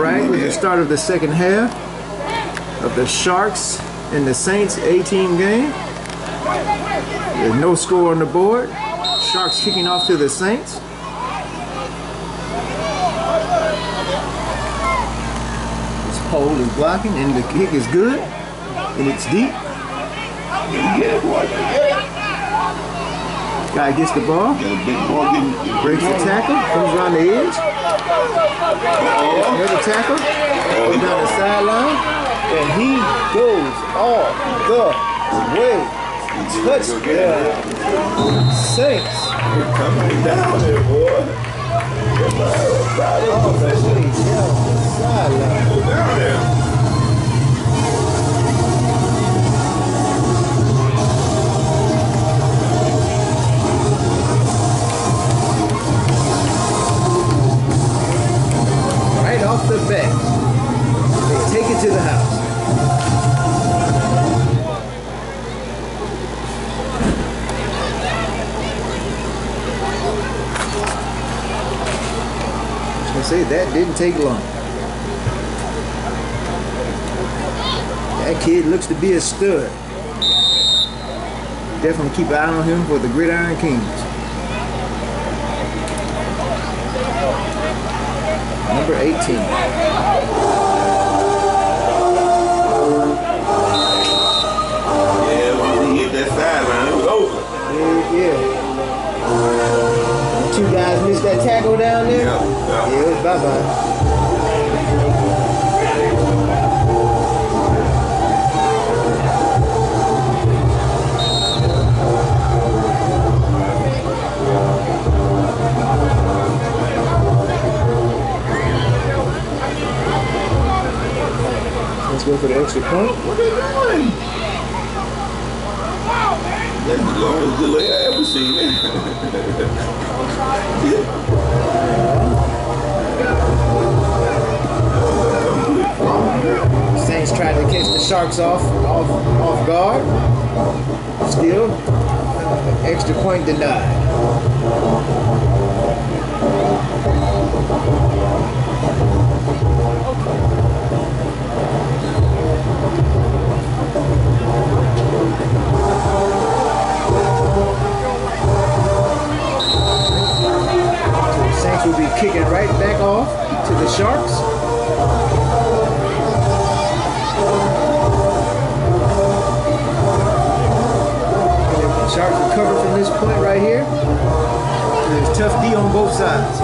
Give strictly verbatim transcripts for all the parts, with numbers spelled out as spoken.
right, with the start of the second half of the Sharks and the Saints A-team game. There's no score on the board. Sharks kicking off to the Saints. This pole is blocking and the kick is good and it's deep. Guy gets the ball, breaks the tackle, comes around the edge. Another tackle, goes down the sideline, and he goes all the way. Touchdown, Saints. Coming down there, boy. All the way down the sideline. Down there. Off the bat, they take it to the house. I was gonna say that didn't take long. That kid looks to be a stud. Definitely keep an eye on him for the Gridiron Kings. Number eighteen. Yeah, when he hit that sideline, it was over. Yeah, yeah. Two guys missed that tackle down there. Yeah, yeah. Yeah, it was bye-bye. Let's go for the extra point. What are they doing? That's the longest delay I ever seen. Saints tried to catch the Sharks off, off, off guard. Still, extra point denied. Saints will be kicking right back off to the Sharks. And the Sharks recover from this point right here. There's tough D on both sides.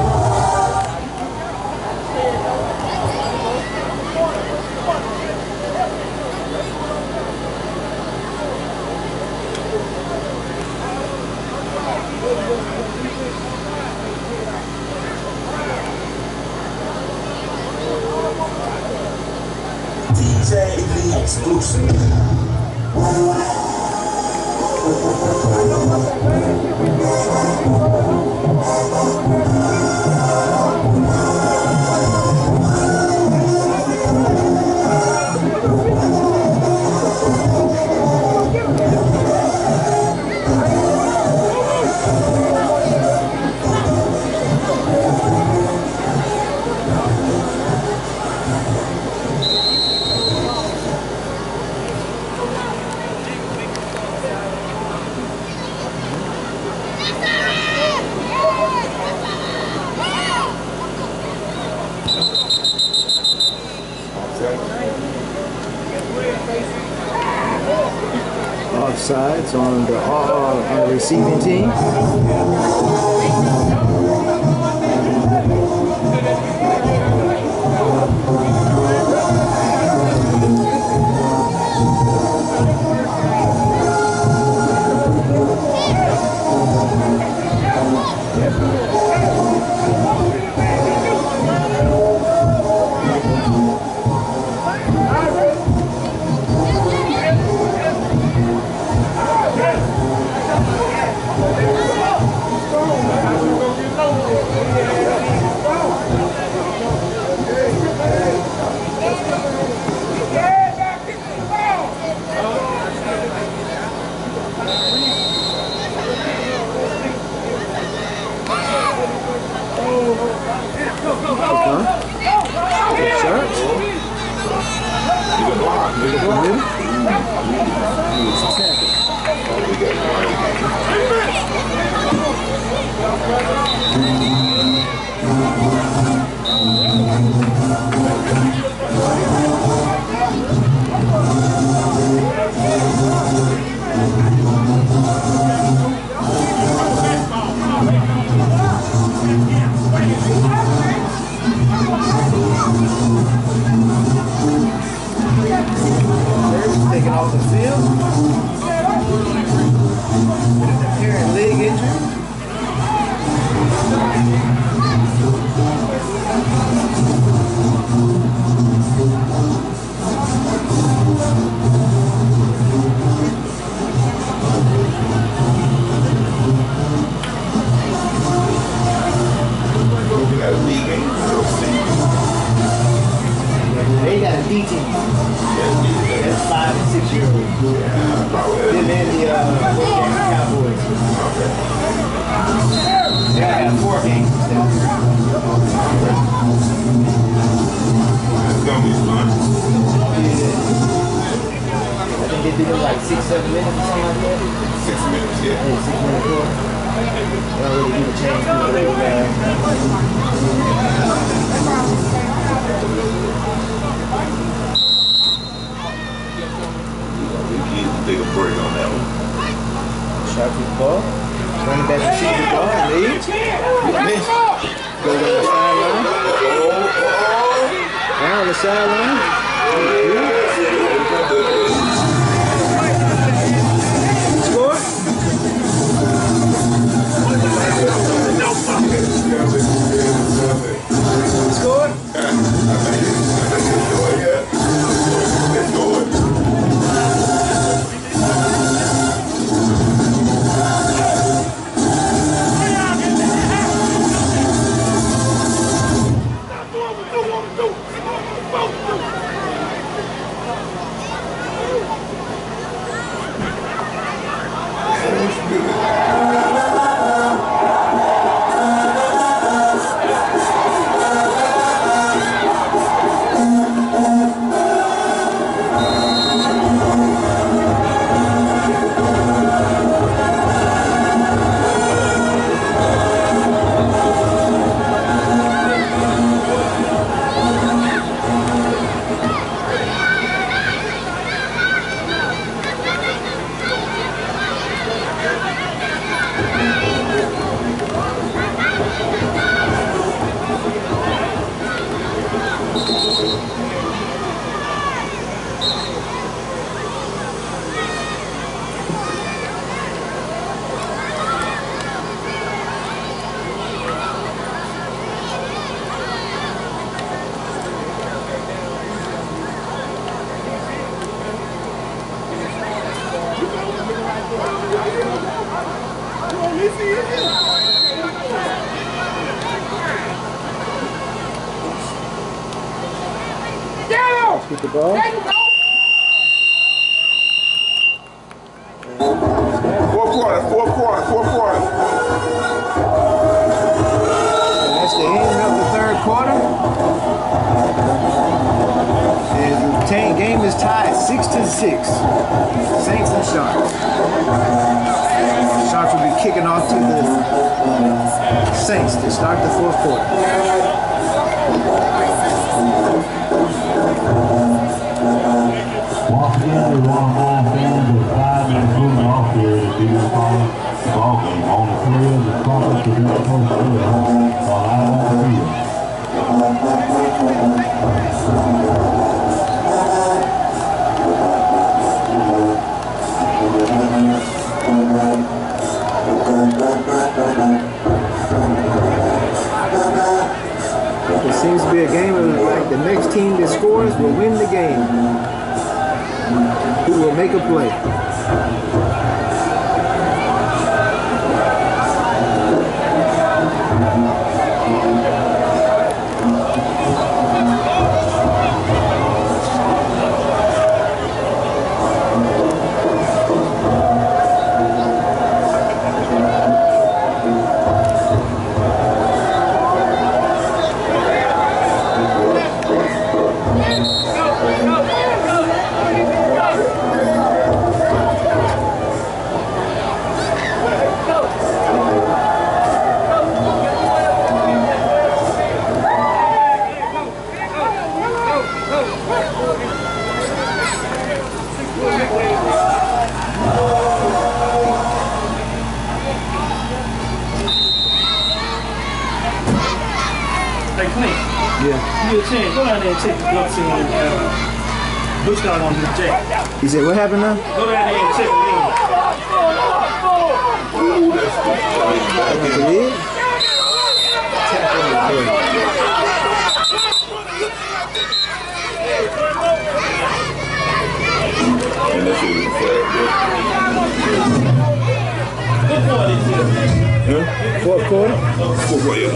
D J Lee exclusive. Offsides on the, uh, on the receiving team. Taken off the field with an apparent leg injury. They got a D team. That's five and six year olds. Them and the uh, Cowboys. They got four games. It's gonna be fun. I think they did it like six, seven minutes or something like that. Six minutes, yeah. Yeah, six minutes four. They don't really do the change. Take a break on that one. Shot to the ball. Running back receive the ball and lead. Miss. Go down the sideline. Down the sideline. Score. Score. Let's go. Get the ball. Four quarters, four quarters, four quarters. And that's the end of the third quarter. And the game is tied six to six. Saints and Sharks. Sharks will be kicking off to the Saints to start the fourth quarter. Once again, we want to remind fans that five minutes moving off here to be your ball game on the field. The profits will be supposed to do it on live on the field. It seems to be a game of like the next team that scores will win the game. Who will make a play? You get a chance, go down there and check the blood scene and uh, Butch got on the jack. He said, what happened now? Go down there and check the lid. Ooh, that's good. The lid? Tap on the lid. And that shit was flat. What for this is? Huh? Fourth quarter? Four quarter, yeah.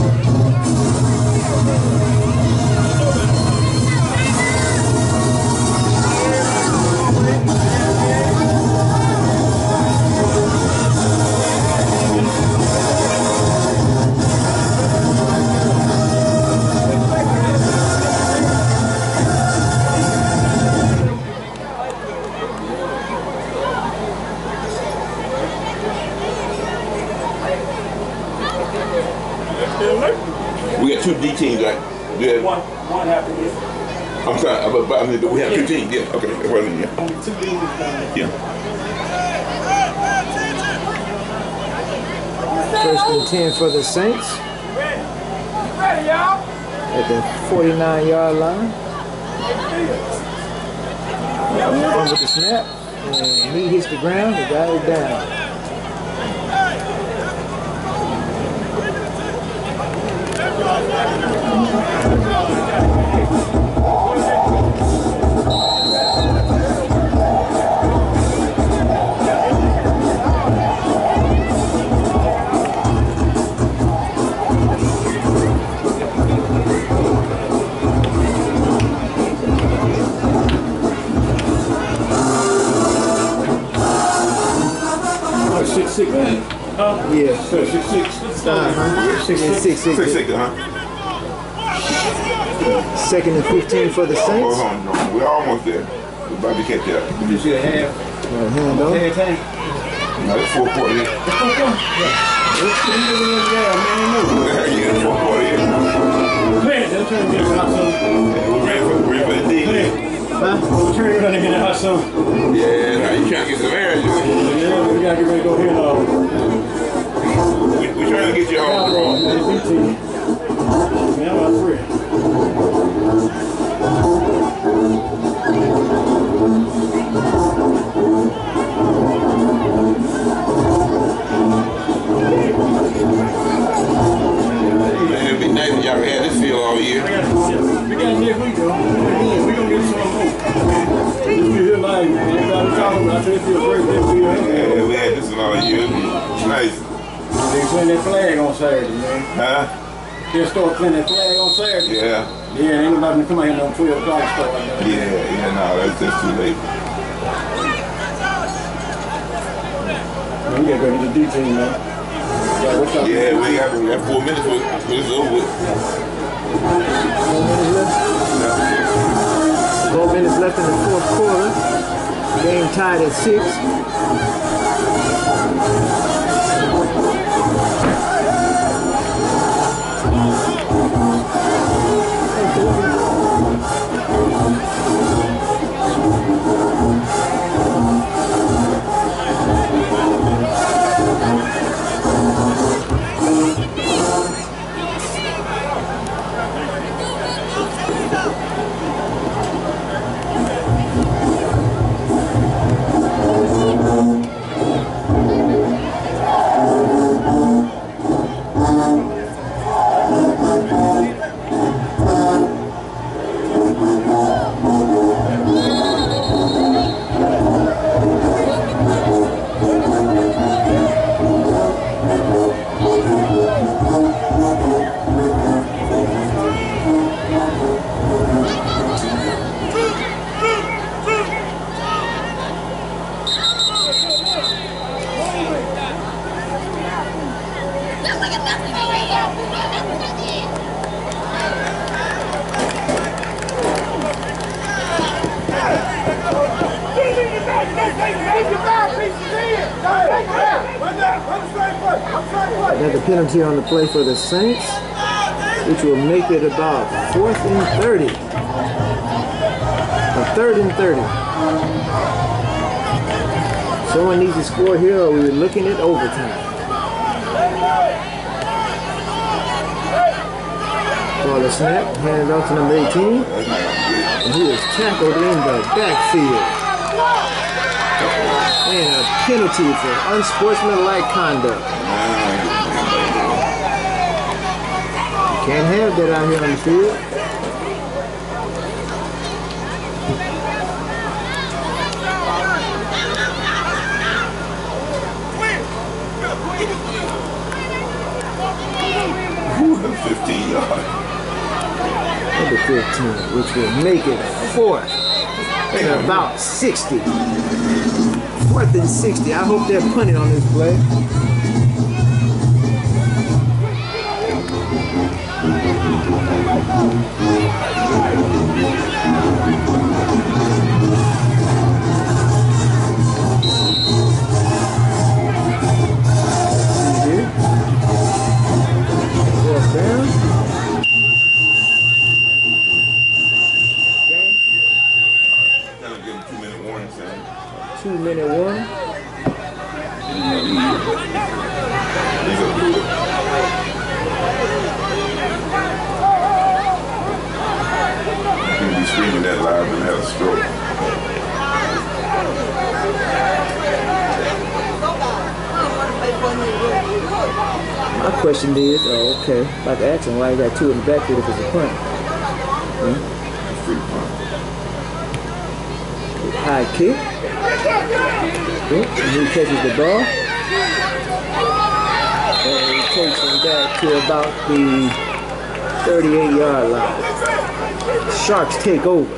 We got two D teams, right? We had, One, one after this. I'm sorry, but, but I mean, but we have two teams. Yeah, okay. Well, yeah. Only two leagues down. Yeah. First and ten for the Saints. Ready, y'all? At the forty-nine yard line. One with the snap. And he hits the ground. The guy is down. Six six, man. Huh? Yeah. Six six. Uh-huh. Six, six, six, Six six. six, huh? Second and fifteen for the Hold Saints. on, no. We're almost there. We're about to catch up. Did you see a half? Uh, hand off. Half tank? No, it's four quarter. Yeah, yeah, four quarter. Yeah. Man, they'll turn me into hot sun. Yeah, we ran for, ran for the D. Huh? We'll turn me around and get hot sun. Yeah, now you trying to get some air. You. Yeah, we gotta get ready to go here now. We, we trying to get you home, bro. Man, I'm about free. Man, it'd be nice if y'all had this field all year. We got next week, though. We gonna get some more. If you hear like, man, everybody talking about it, feel great. They feel Yeah, we had this one all year. It'd be nice. They playing that flag on Saturday, man. Huh? They'll start playing that flag on Saturday. Yeah. Yeah, ain't nobody come out here no twelve o'clock start like that. Yeah, yeah, no, that's just too late. Man, we gotta go to the D team, man. Yeah, what's up? Yeah, we got, we got four minutes for, for this over with. Four minutes left in the fourth quarter. Game tied at six. Another penalty on the play for the Saints, which will make it about fourth and thirty. A third and thirty. Someone needs to score here or we're looking at overtime. Ball is snap, handed off to number eighteen. And he is tackled in the backfield. And a penalty for unsportsmanlike conduct. You can't have that out here on the field. fifteen yards. Number fifteen, which will make it fourth and about sixty. Fourth and sixty. I hope they're punting on this play. Down. Game. Kind of give him two minute warning, Sam. Two minute warning. He's gonna do it. He'll be screaming that loud and have a stroke. My question is, oh, okay, about to ask him why he got two in the backfield if it's a punt. Hmm? Free punt. High kick. Okay. And he catches the ball. And he takes him back to about the thirty-eight yard line. Sharks take over.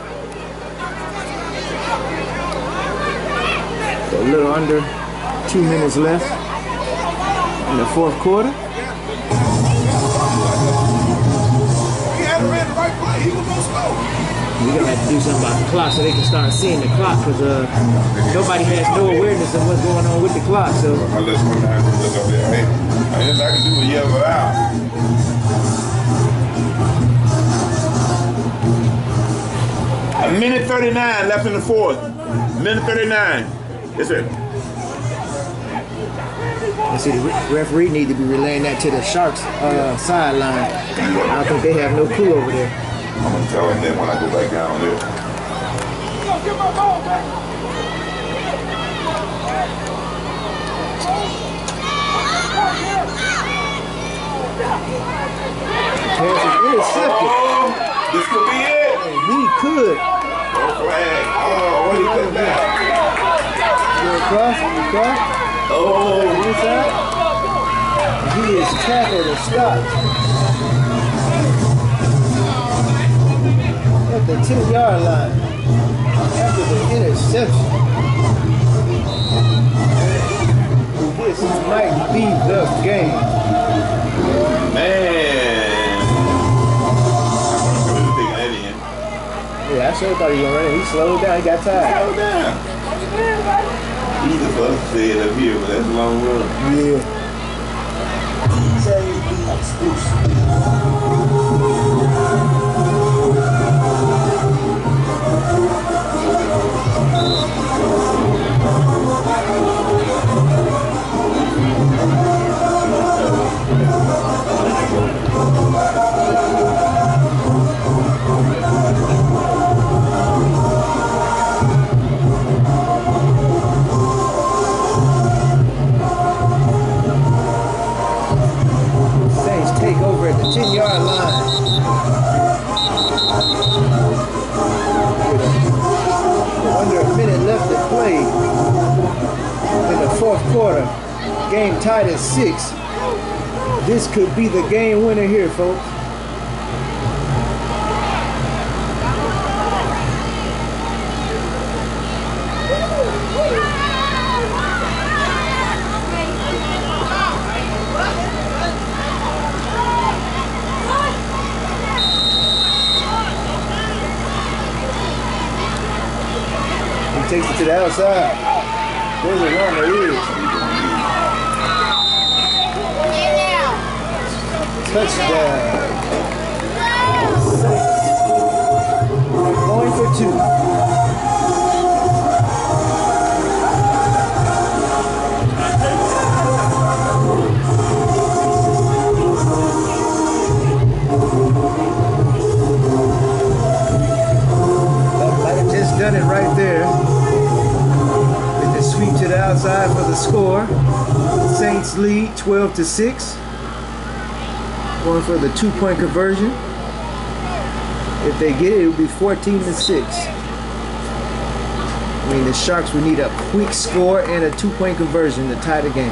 So a little under two minutes left in the fourth quarter. We're gonna have to do something about the clock so they can start seeing the clock, because uh, nobody has no awareness of what's going on with the clock. So Unless one time we look up there, hey, I guess I can do is yell it out. A minute thirty-nine left in the fourth. Minute thirty-nine. Yes, sir. I see the referee need to be relaying that to the Sharks uh, sideline. I don't think they have no clue over there. I'm gonna tell him that when I go back down there. Pass is intercepted. Oh, this could be it. And he could. No flag. Oh, what he put that? Go across, across. Oh, Inside. And he is tackled and stopped at the ten yard line after the interception. This might be the game. man. I'm really thinking that in. Yeah, I sure thought he was gonna run it. He slowed down, he got tired. Slow down. Either of us said up here, but that's a long run. Yeah. D J B exclusive. Saints take over at the ten yard line. With under a minute left to play in the fourth quarter. Game tied at six. This could be the game winner here, folks. He takes it to the outside. There's a run, there is. Touchdown. Going for two. the score. Saints lead twelve to six. Going for the two-point conversion. If they get it, it will be fourteen to six. I mean, the Sharks would need a quick score and a two-point conversion to tie the game.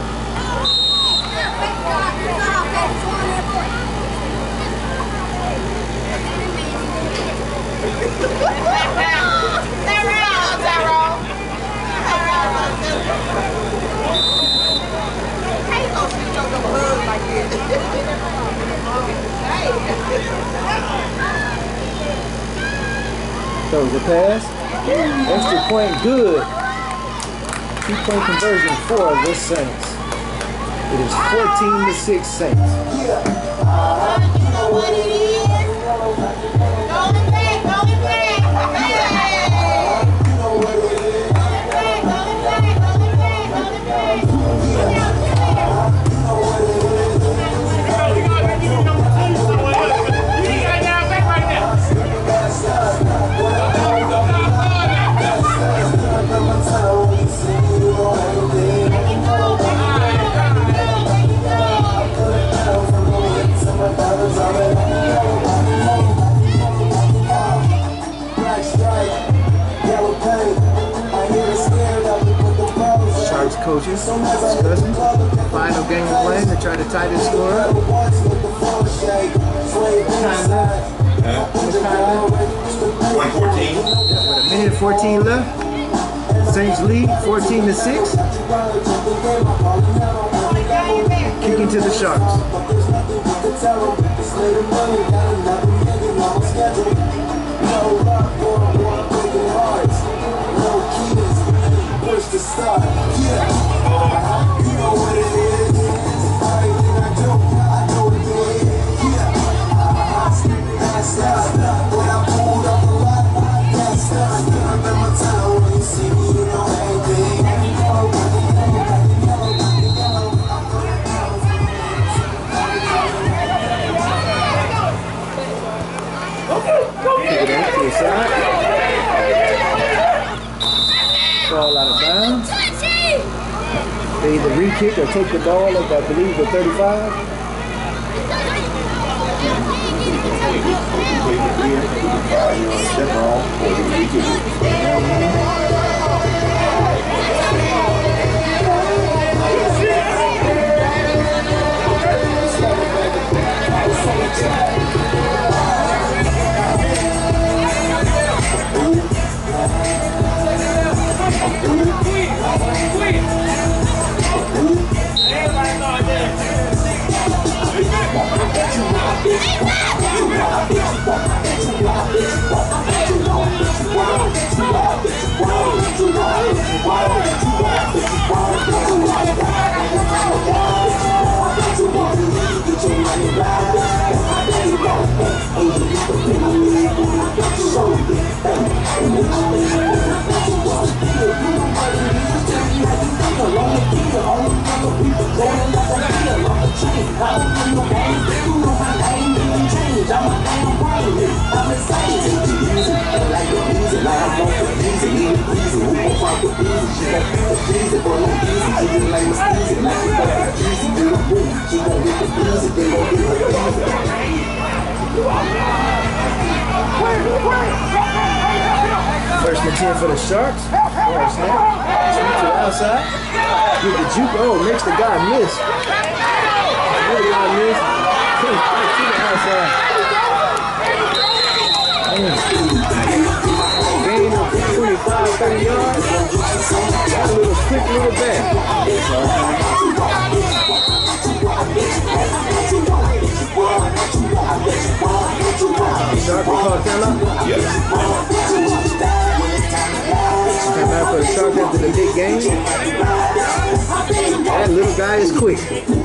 Throws a pass. Extra point good. Two-point conversion for the Saints. It is fourteen to six Saints. You know what it is? Going back, going back. You know what it is? Going back, going back, going back, going back. You know what it is? You gotta get your number two somewhere. You got now back right now. Sharks coaches discussing final game plan to try to tie this score up. Time left. one fourteen. With a minute and fourteen left. Saints lead fourteen to six. Kicking to the Sharks. To start, yeah. You know what it is. Everything I do, I know it is. Yeah. That's that. When I pulled up a lot, that's that. Remember time when you see me, you know everything. Kick it out to the side. Ball out of bounds. They either re-kick or take the ball at, I believe, the thirty-five. First and ten for the Sharks. Or snap. Snap to the outside. Get the juke. Oh, makes the guy miss. Another guy miss. To the outside. Gain of twenty-five, thirty yards. Got a little quick little back. Shark call timeout? Yes. Timeout for the Sharks after the big game. That little guy is quick.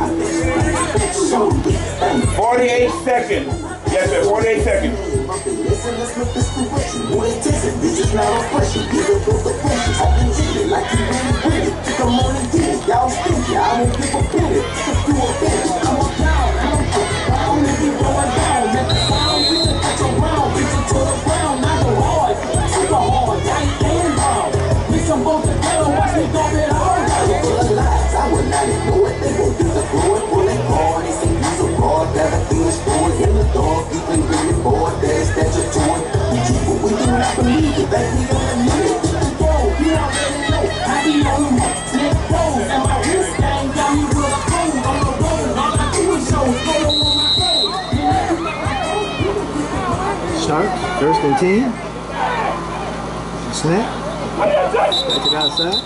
forty-eight seconds. Yes, sir. forty-eight seconds. Listen, let's make this correction. What it isn't, this is not oppression. Give it with the pressure. Talking to it like you really with it. Come on and get it. Y'all stinky. I won't give a minute. Just do a finish. I'm on down. I'm on down. If you going down, let the sound. We can catch around. Reach it to the ground. Not go hard. Super hard. Right and down. Mix them both together. Watch me go bit hard. believe it, they be on the minute. Go, you already know, I be on the next road. And my wrist gang got me with a phone on the road. All I do is show, go on my phone. Sharks, first and ten. Snap. Back it outside.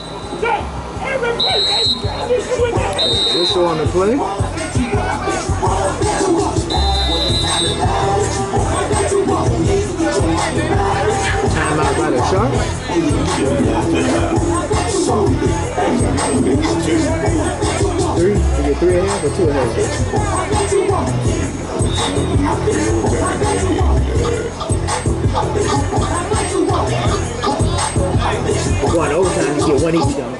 Whistle on the play. Timeout by the Sharks. Three? You get three and a half or two and a half? Going overtime, you get one each though.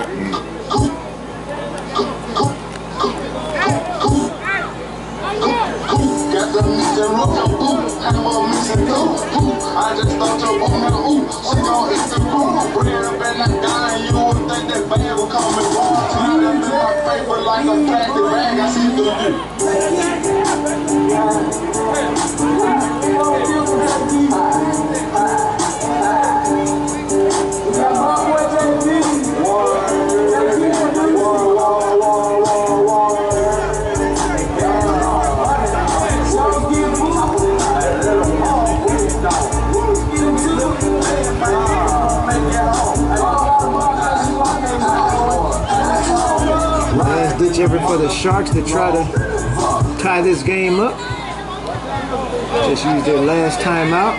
I just thought your woman, ooh, she gon' hit the boom. Bring up in that guy, you would think that bag would come and go. Slide up in my paper like a plastic bag, I see through Last ditch effort for the Sharks to try to tie this game up. Just used their last timeout.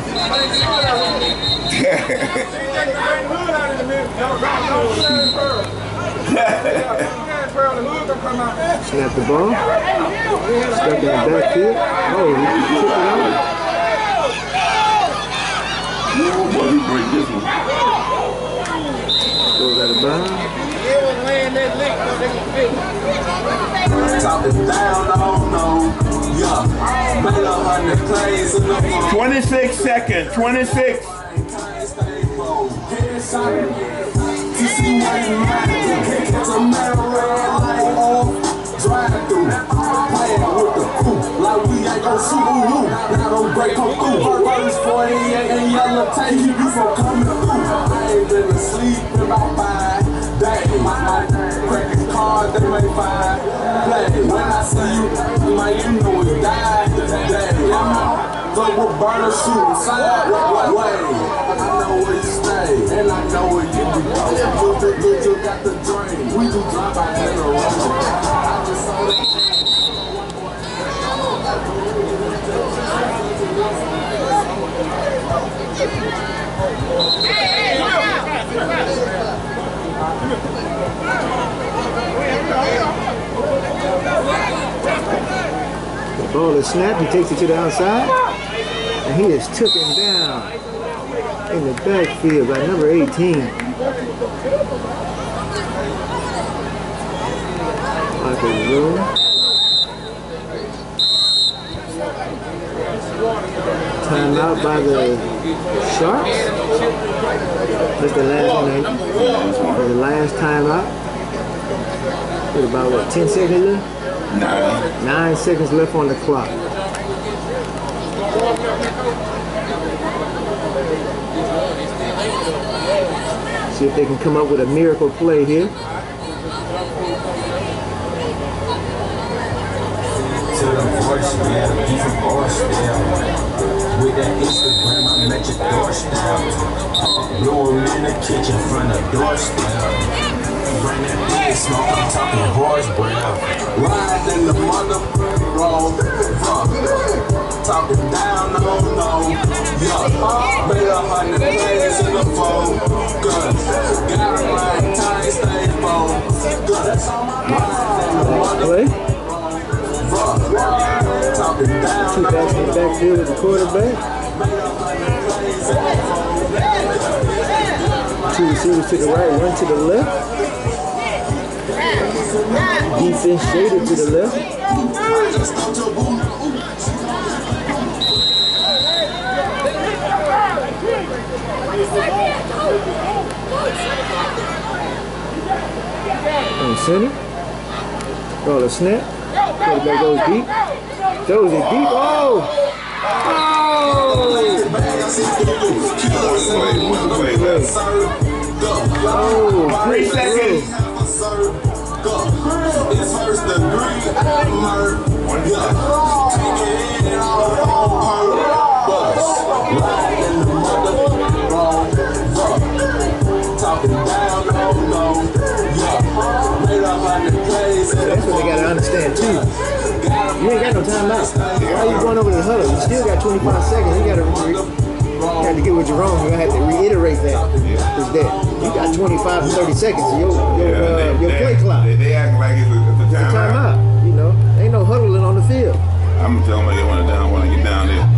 Snap the ball. Stuck in the backfield. Oh, he took it out. Goes out of bounds. Top it down, no, no, yeah. Made a hundred plays in the phone. twenty-six seconds, twenty-six. To see what you might do. It's a matter red light off. Drive through. Playing with the crew. Like we ain't gon' shoot on you. Now don't break on through. Burgers forty-eight and yellow tape. Keep you from coming through. I ain't been asleep in about five days. My credit card, they may find play. When I see you, man, you know it died today. I'm but with burner shooting side way. I know where you stay, and I know where you be. You, you, you, you got the drain. We do drive by in a row. I just saw that. The ball is snapped. He takes it to the outside. And he is taken down in the backfield by number eighteen. Michael Rowe. Timeout by the Sharks. That's the last one. That's the last timeout. With about what, ten seconds left? Nine. Nine seconds left on the clock. See if they can come up with a miracle play here. To the voice, yeah, you from Orsdale. With that Instagram, I'm at your doorstep. Blow him in the kitchen, front of doorstep. Bring that big smoke, I'm talking horse breath. Ride in the motherfucking road. Talking down, no, no. Yeah, made a hundred plays in the phone. Good. Got him right, time, stay phone. Good. Ride in the motherfucking Two backs in the backfield with the quarterback. Two receivers to the right, one to the left. Defense shaded to the left. On center. Ball a snap. Quarterback goes deep. Throws it deep. Oh! Oh! Oh, Three seconds. It's first degree, I murder. Taking it all on purpose. Riding the motherfucking wrong. Talking down, no, no. Yeah. Made up on the place. That's what they gotta understand too. You ain't got no time out. Why you going over to the huddle? You still got twenty-five seconds. You gotta re- have to get with Jerome. You're gonna have to reiterate that. Is that you got twenty-five to thirty seconds of your your, Yeah, uh, they, your they, play clock. They, they acting like it's a, it's a It's a timeout. time out. You know, ain't no huddling on the field. I'm gonna tell them they want to down when I get down there.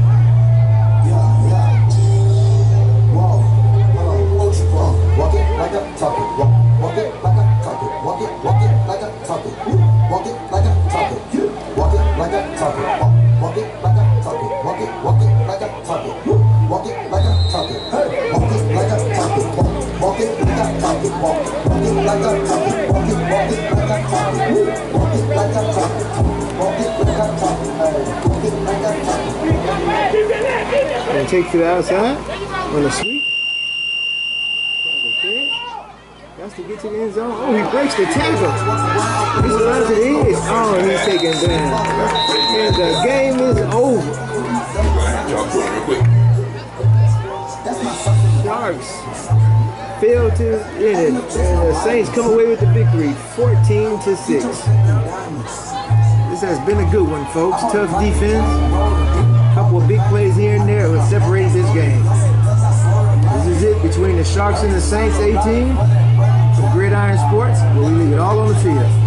Walk it like a talk it, walk, walk it like a talk it, walk it, walk it like a talk it, walk it like a talk it, walk it like a talk it, walk it like a talk it, walk it, walk it like a talk it, walk it like a talk it, walk it like a talk it, walk it like a talk it, walk it like a talk it, walk it, walk it like a talk it, walk it like a talk it, walk it like a talk it, walk it like a talk it. Gonna take to the outside on the sweep. That's to get to the end zone. Oh, he breaks the tackle. He's around to the edge. Oh, he's taken down. And the game is over. Sharks fail to win it. And the Saints come away with the victory, fourteen to six. This has been a good one, folks. Tough defense. A couple of big plays here and there that separated this game. This is it between the Sharks and the Saints, eighteen. Gridiron Sports, where we leave it all on the field.